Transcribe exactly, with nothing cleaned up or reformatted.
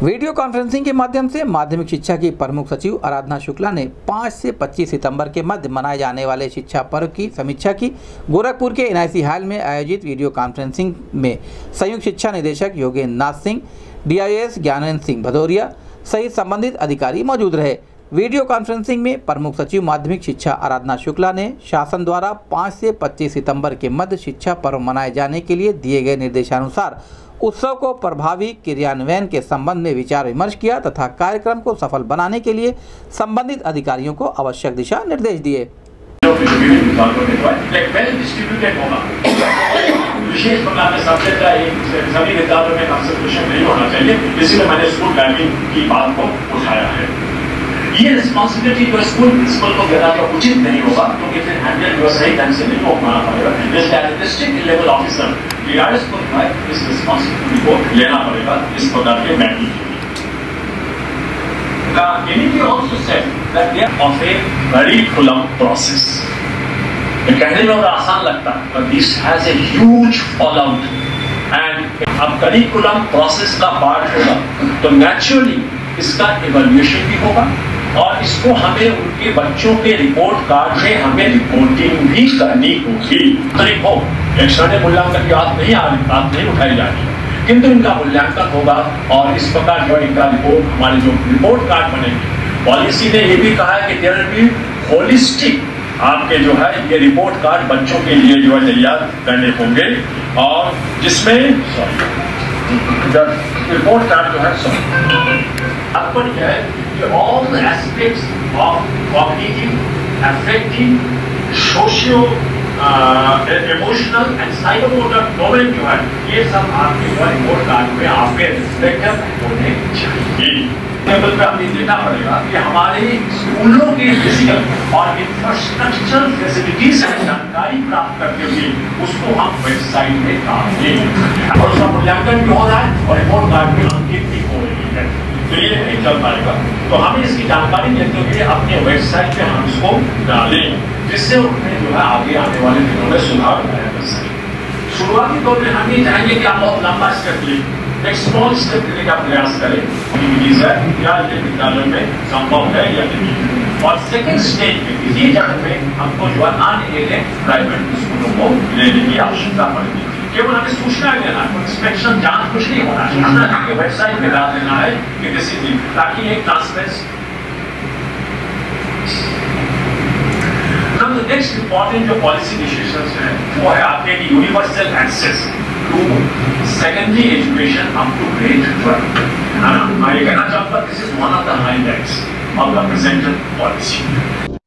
Video conferencing के माध्यम से माध्यमिक शिक्षा की प्रमुख सचिव आराधना शुक्ला ने पाँच से पच्चीस सितंबर के मध्य मनाए जाने वाले शिक्षा पर्व की समीक्षा की। गोरखपुर के एन आई सी हॉल में आयोजित वीडियो कॉन्फ्रेंसिंग में संयुक्त शिक्षा निदेशक Yogendra Nath Singh, D I S Gyanendra Singh Bhadauria सहित संबंधित अधिकारी मौजूद रहे। वीडियो कॉन्फ्रेंसिंग में प्रमुख सचिव माध्यमिक शिक्षा आराधना शुक्ला ने शासन द्वारा पाँच से पच्चीस सितंबर के मध्य शिक्षा पर्व मनाए जाने के लिए दिए गए निर्देशानुसार उत्सव को प्रभावी क्रियान्वयन के संबंध में विचार विमर्श किया तथा कार्यक्रम को सफल बनाने के लिए संबंधित अधिकारियों को आवश्यक दिशा निर्देश दिए। विशेष प्रकार के सब्जेक्ट का सभी विद्यालयों में कंसंट्रेशन नहीं होना चाहिए, इसलिए मैंने स्कूल बैगिंग की बात को उठाया है। ये रिस्पॉन्सिबिलिटी जो स्कूल प्रिंसिपल को देना तो उचित नहीं होगा, क्योंकि फिर हैंडल जो सही ढंग से नहीं हो पाना पड़ेगा। इसलिए डिस्ट्रिक्ट लेवल ऑफिसर डीआरएस को इस रिस्पॉन्सिबिलिटी को लेना पड़ेगा इस प्रकार के बैगिंग के लिए। N E P also said that they are of a curriculum process. ये कहने में और आसान लगता है, but this has a huge fallout. And अब curriculum process का पार्ट होगा, तो naturally इसका evaluation भी होगा और इसको हमें उनके बच्चों के रिपोर्ट कार्ड में हमें रिपोर्टिंग भी करनी होगी। हो एक्सटर्नल मूल्यांकन की बात नहीं आ रही, बात नहीं उठाई जा रही, किंतु इनका मूल्यांकन होगा और इस प्रकार जो इनका रिपोर्ट हमारे जो रिपोर्ट कार्ड बनेंगे। पॉलिसी ने ये भी कहा है कि देयर विल बी होलिस्टिक आपके जो है ये रिपोर्ट कार्ड बच्चों के लिए जो है तैयार करने होंगे और जिसमें रिपोर्ट कार्ड जो है तात्पर्य है कि all the aspects of cognitive, affective, socio emotional and psychomotor domain जो है ये सब आपके रिपोर्ट कार्ड में आपके रिफ्लेक्ट होने चाहिए। लेवल पे हमें देखना पड़ेगा कि हमारे स्कूलों के फिजिकल और इंफ्रास्ट्रक्चरल फैसिलिटीज से जानकारी प्राप्त करते हुए उसको हम वेबसाइट में डालेंगे और उसका मूल्यांकन भी हो रहा है और रिपोर्ट कार्ड में अंकित भी हो रही है, तो ये नहीं चल पाएगा। तो हमें इसकी जानकारी लेते हुए अपने वेबसाइट पे हम उसको डालें, जिससे उन्हें जो है आगे आने वाले दिनों में सुधार लाया जा सके। शुरुआती तौर पर हम ये चाहेंगे कि आप बहुत लंबा स्टेप लें, एक स्मॉल स्टेप लेने का प्रयास करें क्या ये विद्यालय में संभव है या नहीं। और सेकेंड स्टेज में इसी चरण में हमको जो है नॉन एडेड प्राइवेट स्कूलों को लेने की आवश्यकता पड़ेगी। केवल हमें सूचना देना है, इंस्पेक्शन जांच कुछ नहीं होना, सूचना के वेबसाइट पे डाल देना है कि दिस इज इट, ताकि एक ट्रांसपेरेंसी। The next important जो पॉलिसी डिसीजंस है वो है आपके की universal access to secondary education up to grade twelve. मैं ये कहना चाहता हूँ this is one of the highlights of the presented policy.